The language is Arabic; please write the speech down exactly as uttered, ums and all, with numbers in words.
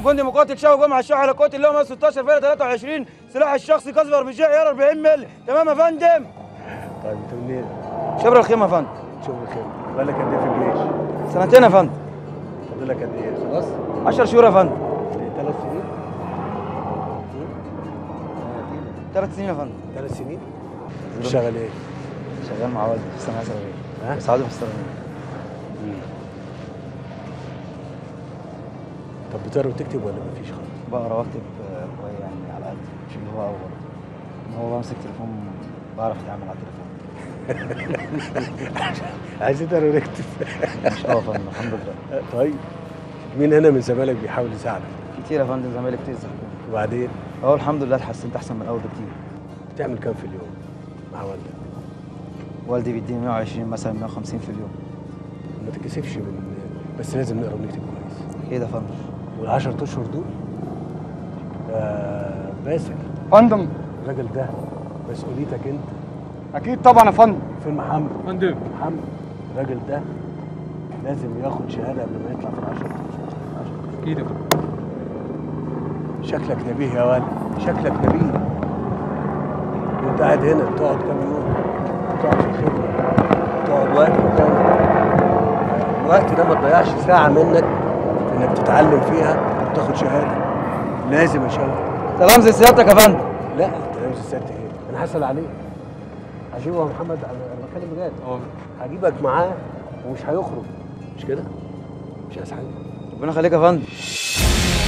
فندم مقاتل شاوي جمعه الشاحن على قوه اللواء ستاشر فيلا تلاتة وعشرين، سلاح الشخصي كسر بجاء عيار أربعين مللي. تمام يا فندم. طيب انت منين؟ شبر الخيمه يا فندم. شغل خير. بقالك قد ايه في الجيش؟ سنتين يا فندم. فاضل لك قد ايه؟ خلاص؟ عشر شهور يا فندم. ثلاث سنين؟ ثلاث سنين يا فندم. ثلاث سنين؟ بتشتغل ايه؟ شغال مع والدي في الصناعه السريه. ها؟ بساعده في السيراميك. طب بتقرا وتكتب ولا مفيش خالص؟ بقرا واكتب شويه يعني على قد، مش اللي هو اول. هو بمسك تليفون بعرف اتعامل على التليفون. عايز تقرا وتكتب؟ مش قوي يا فندم الحمد لله. طيب مين هنا من زمايلك بيحاول يساعدك؟ كتير يا فندم، زمايلي كتير زي وبعدين؟ اه الحمد لله اتحسنت احسن من الاول بكتير. بتعمل كام في اليوم مع والدك؟ والدي بيديني مية وعشرين مثلا مية وخمسين في اليوم. ما تتكسفش من، بس لازم نقرا ونكتب كويس. اكيد يا فندم. والعشر اشهر دول آه باسل فندم. الراجل ده مسؤوليتك انت. اكيد طبعا يا فندم. فين محمد؟ فندم. محمد الراجل ده لازم ياخد شهاده قبل ما يطلع في العشر اشهر. اكيد يا فندم. شكلك نبيه يا ولد، شكلك نبيه. وانت قاعد هنا تقعد كام يوم؟ تقعد في الخدمه، تقعد واقف مكانك. الوقت ده ما تضيعش ساعه منك انك تتعلم فيها وتاخد شهاده. لازم يا شباب. سلام زي سيادتك يا فندم. لا انت لابس السبت ايه؟ انا هسأل عليك. هجيبه يا محمد، انا بتكلم بجد. اه هجيبك معاه ومش هيخرج، مش كده؟ مش عايز حاجه. ربنا يخليك يا فندم.